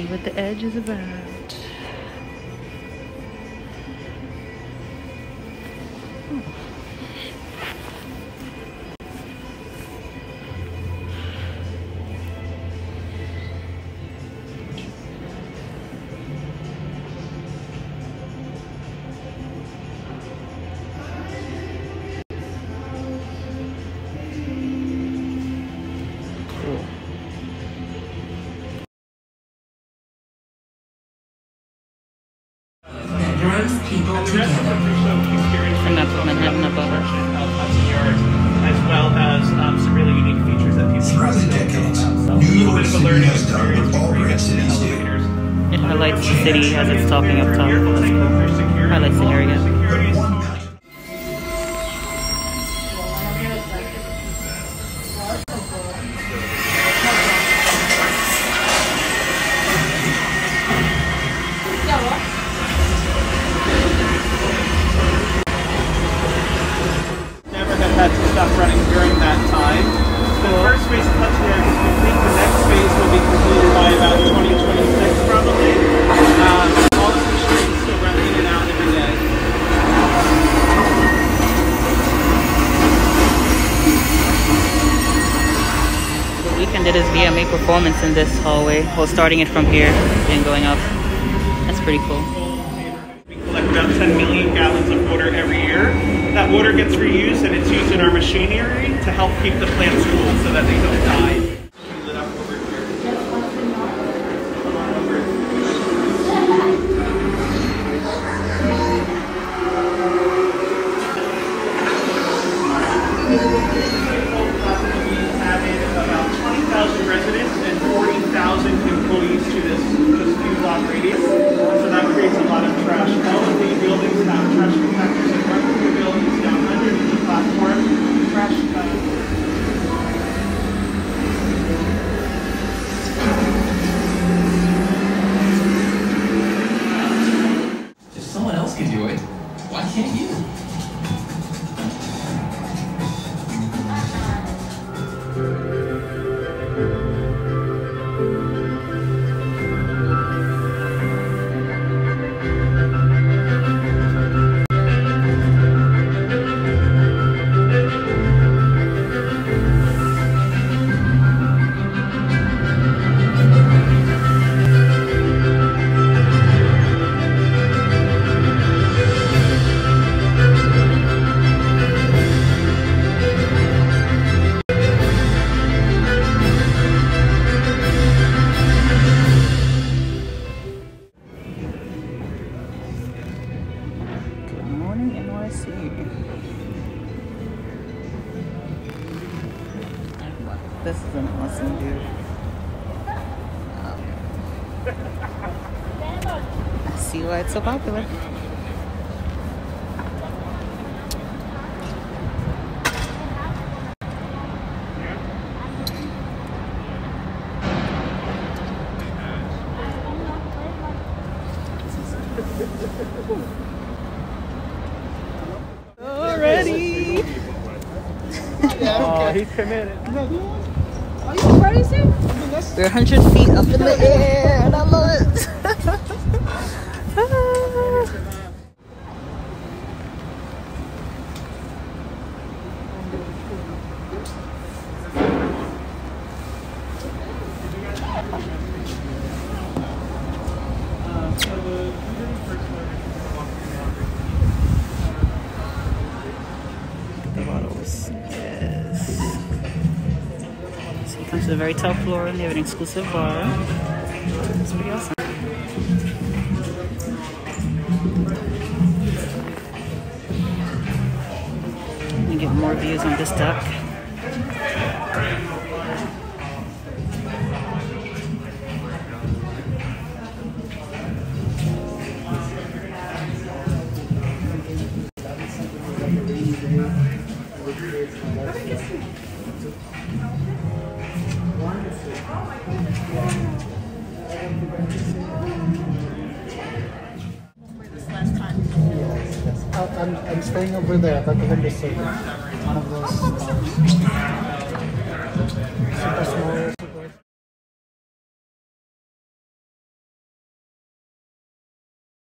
what the edge is about. People together. And that's what Manhattan above us. As well as some really unique features that people Throughout the decades, New York City has done what all great cities do. It highlights the city as it's talking up top. That's cool. Highlights the area. Had to stop running during that time. The first phase of touchdown is complete. The next phase will be completed by about 2026 probably. All the machines still run in and out every day. The Weeknd did his VMA performance in this hallway, well, starting it from here and going up. That's pretty cool. We collect about 10 million gallons of water every year. That water gets reused and it's used in our machinery to help keep the plants cool so that they don't die. Lit up over here. Come on over. We added about 20,000 residents and 40,000 employees to this new block radius. So that creates a lot of trash. All of the buildings have trash compactors in front of the buildings down underneath the platform. Trash If someone else can do it, why can't you? NYC. This is an awesome view. I see why it's so popular. Already. Oh, he's committed. Are you crazy? We're 100 feet up in the air, and I love it. The bottles. Yes. So you come to the very top floor and they have an exclusive bar. It's pretty awesome. You get more views on this deck. I'm staying over there at the window seat. One of those.